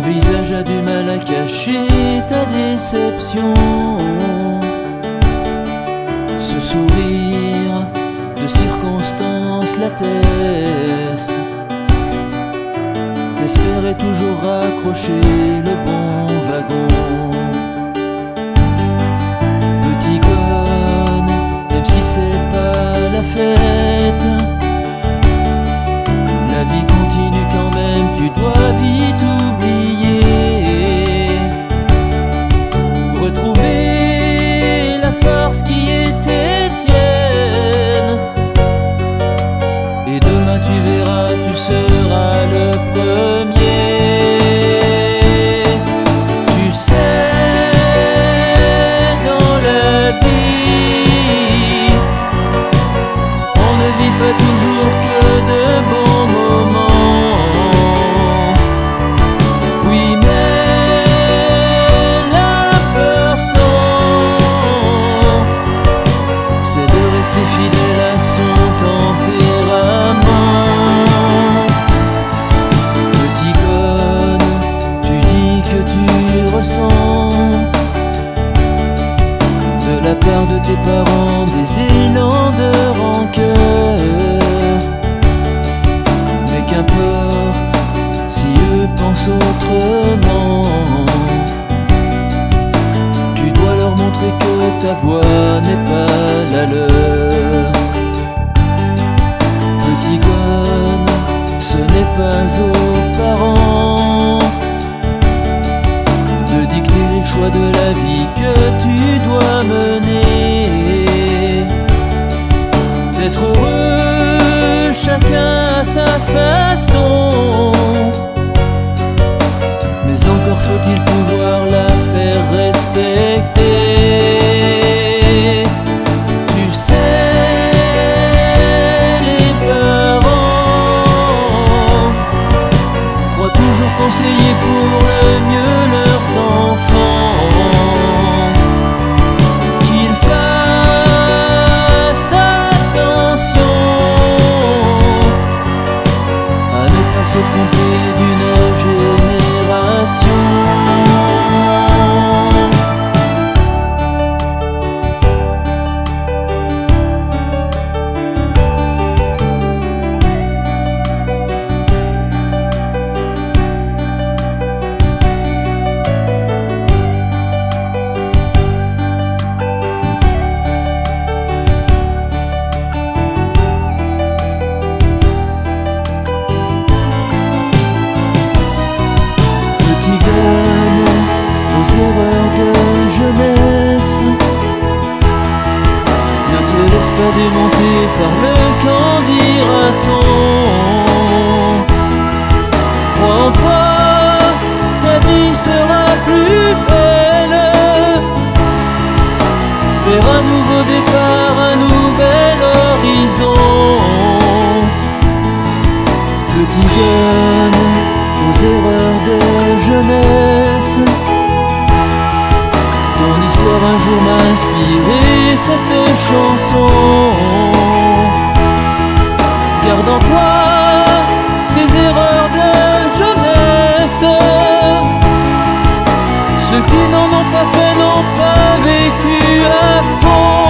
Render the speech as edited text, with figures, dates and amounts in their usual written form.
visage a du mal à cacher ta déception. Ce sourire de circonstance l'atteste. T'espérais toujours raccrocher le bon wagon. Petit gone, même si c'est pas la fête, la vie continue quand même, tu dois vite oublier. Retrouver la force qui était tienne. Et demain tu verras, tu seras le premier. Tu sais, dans la vie, on ne vit pas toujours que de bons moments. Oui, mais l'important, c'est de rester fidèle à son tempérament. Petit gone, tu dis que tu ressens de la part de tes parents des élans de rancœur. Mais qu'importe si eux pensent autrement, tu dois leur montrer que ta voix n'est pas la leur. Petit gone, ce n'est pas aux parents de dicter les choix de la vie que tu dois mener. D'être heureux, chacun à sa façon, mais encore faut-il pouvoir la faire respecter. Tu sais, les parents croient toujours conseiller pour le mieux leurs enfants. Qu'ils fassent attention à ne pas se tromper d'une génération. Erreurs de jeunesse, ne te laisse pas démonter par le qu'en dira-t-on. Crois en toi, ta vie sera plus belle. Vers un nouveau départ, un nouvel horizon. Petit jeune, aux erreurs de jeunesse, ton histoire un jour m'a inspiré cette chanson. Garde en toi ces erreurs de jeunesse. Ceux qui n'en ont pas fait n'ont pas vécu à fond.